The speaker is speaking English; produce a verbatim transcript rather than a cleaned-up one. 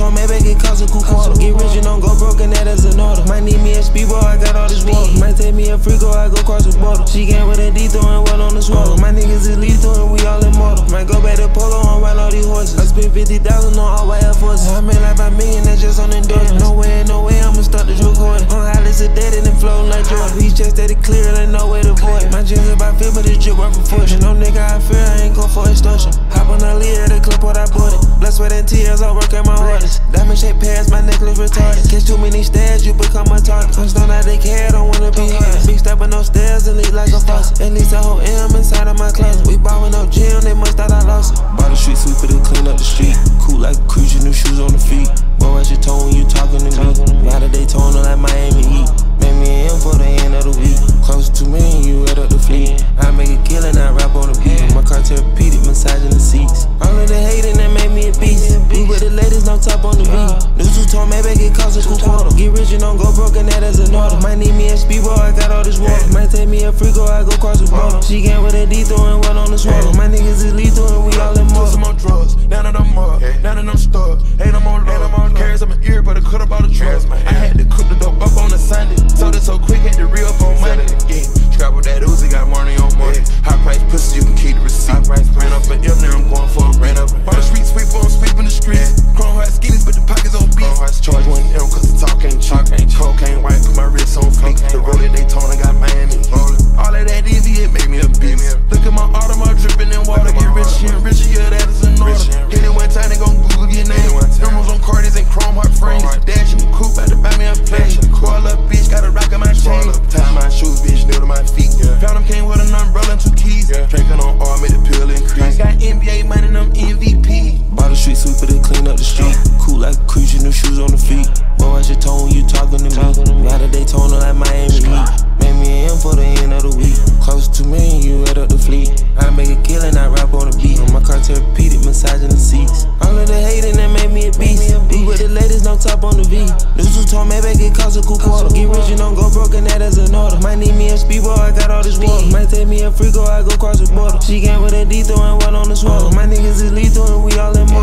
told me back, it cost a cool quarter. Get rich and don't go broke, and that is an order. Might need me a speedball, I got all this water. Might take me a free go, I go cross the border. She came with a D throwing well on the swallow. My niggas is lethal and we all immortal. Might go back to Polo and ride all these horses. I spent fifty thousand on all white Air Forces. I made like five million, that's just on endorsement. No way, no way, I'ma start the recording. On highlights of dead and floating like Jordan. These checks that it clear, and ain't no way to avoid. My jeans about fit, but this drip worth a fortune. No nigga I fear, I ain't go for extortion. Hop on the lead at the clip, what I bought it. Blood, sweat, and tears, I work at my hardest. Diamond shaped pants, my necklace retarded. Catch too many stairs, you become a target. I'm stoned out they care, don't wanna be hard. Big step no stairs and leak like a faucet. At least a whole M inside of my closet. We ballin' up gym, they must thought I lost it. Bought the street sweeper to clean up the street. Cool like a cruise, your new shoes on the feet. Boy, watch your tone when you talking to me. Out of Daytona like Miami Heat. Make me an M for the end of the week. Close to me and you head up the fleet. I make a killing, I rap on the beat. My car therapeutic, massaging the seats. All of the hating that made me a beast. We with the ladies, no top on the beat. News who told me back, it cost a cool quarter. Get rich and don't go broke, and that is an order. Might need me a speedball, I got all this water. Might take me a free go, I go cross the border. She came with a D throwing well on the swallow. My niggas is lethal and we all immortal. Some more drugs, now that I'm up, now that I'm stuck. Ain't no more love, carries on my ear, but I could've bought a truck. I had to cook the dope up on a Sunday. Sold it so quick, had to re-up on Monday. Yeah, scrap with that Uzi, got money on money. High price pussy, you can keep the receipt. Ran up an M, now I'm going for a ran up. Bought a street sweeper, I'm sweeping the streets. Chrome heart skinnies, but the pockets on beat. Charge one M, cause the talk ain't cheap. Cocaine white, put my wrist on fleek. The road at Daytona got Miami. All of that easy, it made me a beast. Look at my Audemars dripping in water. Get rich and richer, yeah, that is an order. Hit it one time, they gon' Google your name. Numbers on Cardis and Chrome heart frames. Dash in the coupe, had to buy me a plane. Call up, bitch, got a rock in my chain. Tie my shoes, bitch, nail to my feet. Found him, came with an umbrella and two keys. Drinking on all, made the pill increase. Got N B A money, them M V P. Bought a street sweeper to clean up the street. Cool like a cruise, your new shoes on the feet. Boy, watch your tone when you talking to me. Out of Daytona like Miami Heat. Make me an M for the end of the week. Close to me and you head up the fleet. I make a killing, I rap on the beat. My car therapeutic, massaging the seats. All of the hating that made me a beast. We with the ladies, no top on the V. News who told me back, it cost a cool quarter. Get rich and don't go broke, and that is an order. Might need me a speedball, I got all this water. Might take me a free go, I go cross the border. She came with a D throwing well on the swallow. My niggas is lethal and we all immortal.